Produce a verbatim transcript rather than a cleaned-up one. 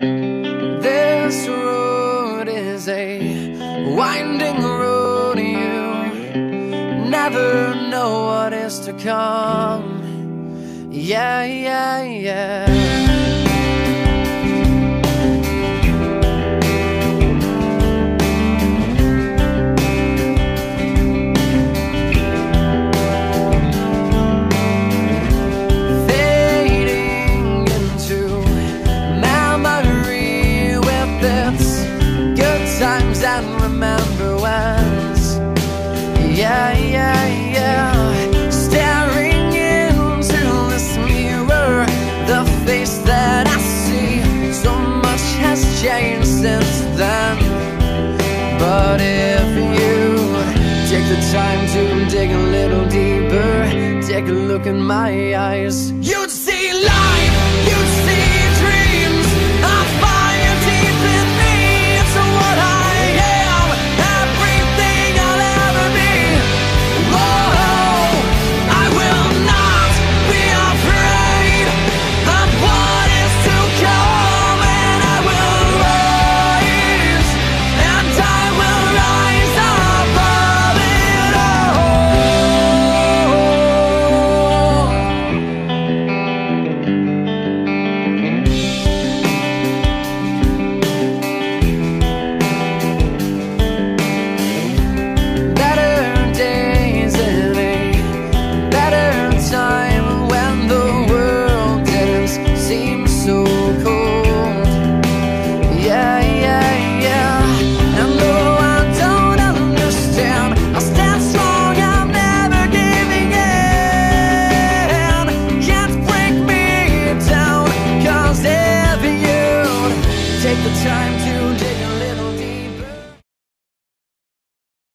This road is a winding road. You never know what is to come. Yeah, yeah, yeah. And remember whens. Yeah, yeah, yeah. Staring into this mirror, the face that I see, so much has changed since then. But if you take the time to dig a little deeper, take a look in my eyes, you'd see light, you'd see dreams, a fire deep in me. It's what I the time